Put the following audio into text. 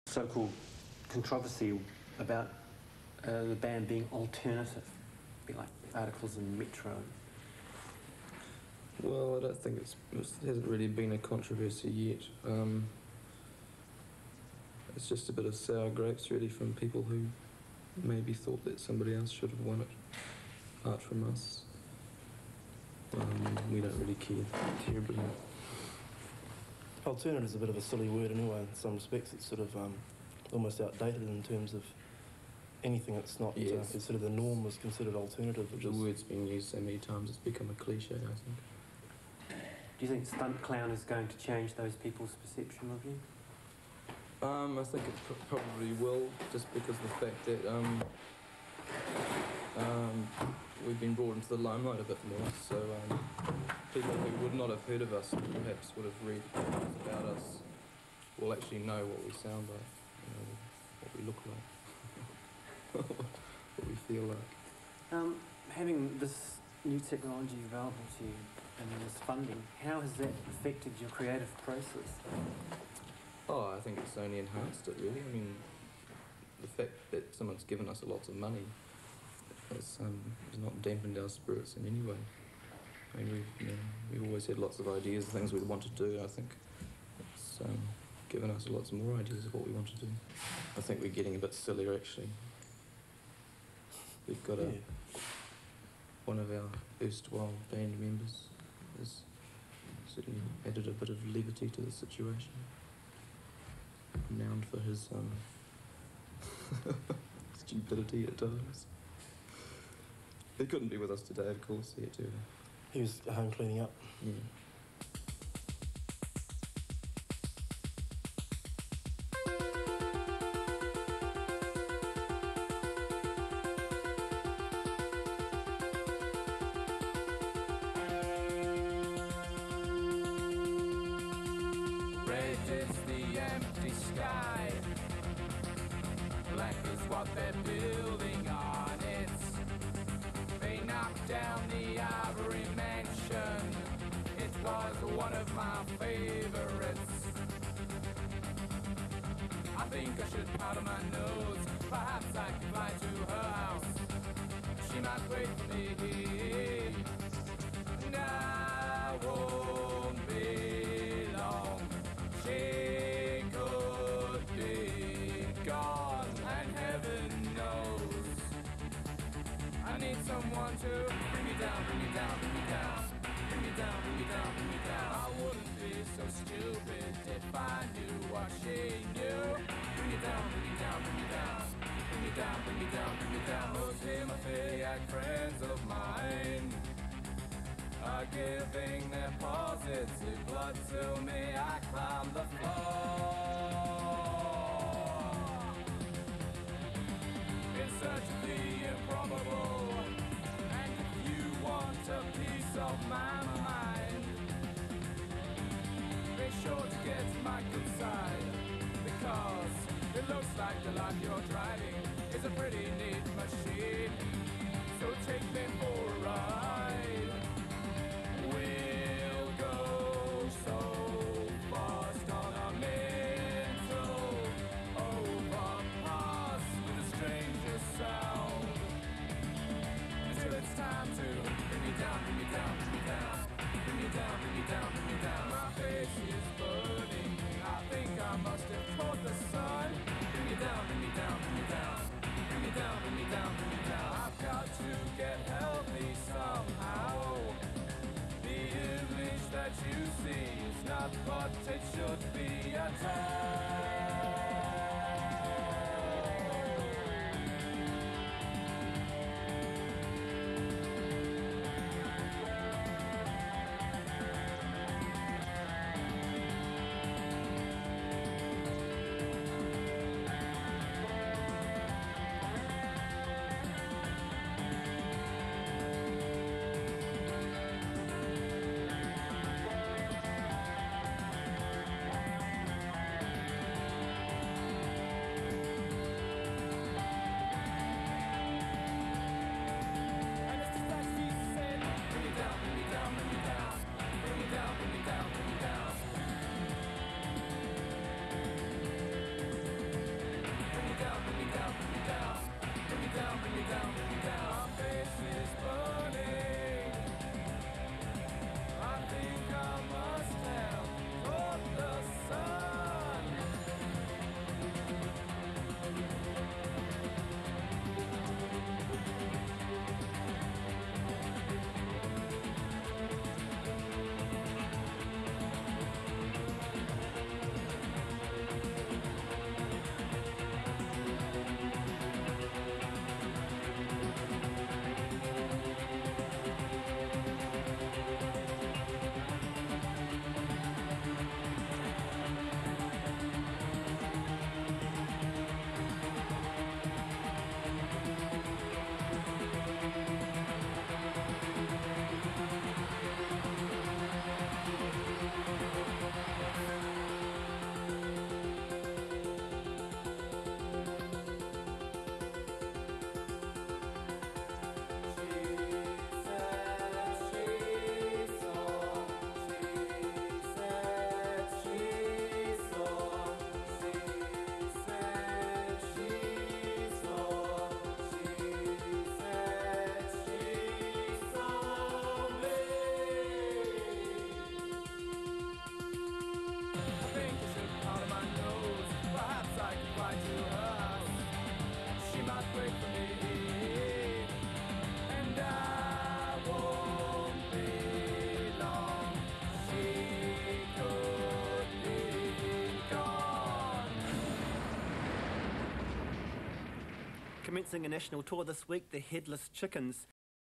so-called controversy about the band being alternative, be like articles in Metro. Well, I don't think it hasn't really been a controversy yet. It's just a bit of sour grapes, really, from people who maybe thought that somebody else should have won it, apart from us. We don't really care terribly. Alternative is a bit of a silly word anyway. In some respects, it's sort of almost outdated in terms of anything that's not considered the norm is considered alternative. The word's been used so many times, it's become a cliche, I think. Do you think Stunt Clown is going to change those people's perception of you? I think it probably will, just because of the fact that we've been brought into the limelight a bit more, so people who would not have heard of us, perhaps would have read about us, will actually know what we sound like, you know, what we look like, what we feel like. Having this new technology available to you and this funding, how has that affected your creative process? Oh, I think it's only enhanced it, really. I mean, the fact that someone's given us lots of money has not dampened our spirits in any way. I mean, we've always had lots of ideas of things we'd want to do. I think it's given us lots more ideas of what we want to do. I think we're getting a bit sillier, actually. We've got one of our erstwhile band members has certainly added a bit of levity to the situation. Renowned for his stupidity at times. He couldn't be with us today, of course. He had to. He was home cleaning up. Yeah. Someone to bring me down, bring me down, bring me down, bring me down, bring me down, bring me down. I wouldn't be so stupid if I knew what she knew. Bring me down, bring me down, bring me down, bring me down, bring me down, bring me down. Those hemophiliac friends of mine are giving their positive blood to me. I climb the floor in search of the improbable. Want a piece of my mind, be sure to get to my good side, because it looks like the life you're driving is a pretty neat machine. So take me for a ride. We'll go so fast on a mental overpass with the strangest sound, until it's time to bring me down, bring me down, bring me down, bring me down, bring me down, bring me down. My face is burning, I think I must have caught the sun. Bring me down, bring me down, bring me down, bring me down, bring me down, bring me down. I've got to get healthy somehow. The image that you see is not what it should be at all. Commencing a national tour this week, the Headless Chickens